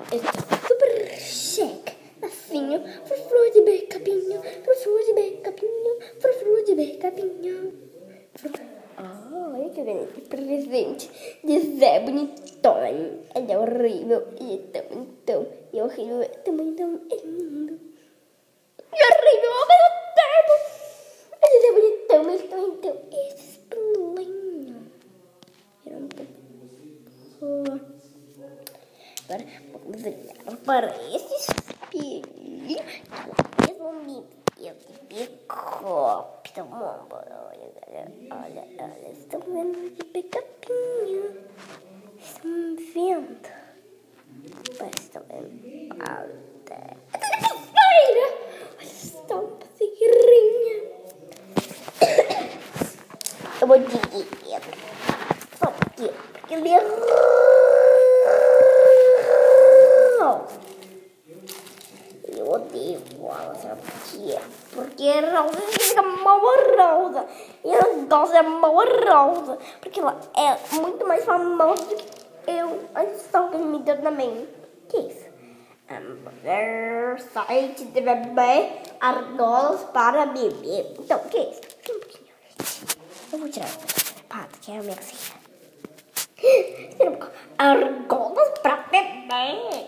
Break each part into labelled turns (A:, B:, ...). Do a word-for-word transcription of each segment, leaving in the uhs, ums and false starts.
A: Eu tô super chique, afinho, frufru de becapinho, frufru de becapinho, frufru de becapinho. Ah, olha que grande presente de Zé Bonitão. Ele é horrível, ele é tão, tão, e é horrível, é tão, tão, é lindo. E horrível ao mesmo tempo. Ele é bonitão, mas tão, então, esse espinho. Era um pouco... Agora vamos olhar para esse espelho que eu me eu de bicópio. Olha, olha, olha, estão vendo de bicapinho. Estão vendo? Mas estão vendo. Olha, olha, estão seguirinha. Eu vou dizer, só porque, porque ele errou. Eu odeio bola, sabe por quê? Porque a Rosa fica mal a Rosa. E eu gosto da mal a Rosa. Porque ela é muito mais famosa do que eu. Olha só o que ele me deu também. Que é isso? Hambúrguer, site de bebê, argolas para bebê. Então, o que é isso? Um pouquinho. Eu vou tirar a pata, que é a minha cozinha. Argolas para bebê.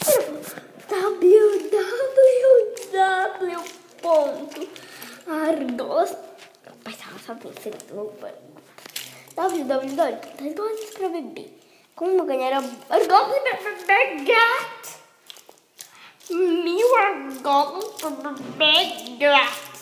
A: W W W ponto argolas. Mas ela sabe ser louca. W W W ponto argolas para bebê. Como ganhar argolas para bebê gato? Mil argolas para bebê gato.